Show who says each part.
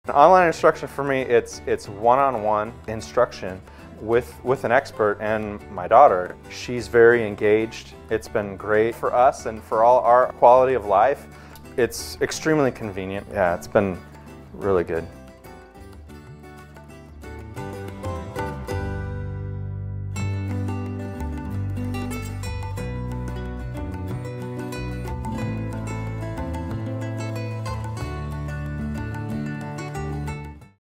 Speaker 1: Online instruction for me, it's one-on-one instruction with an expert and my daughter. She's very engaged. It's been great for us and for all our quality of life. It's extremely convenient. Yeah, it's been really good.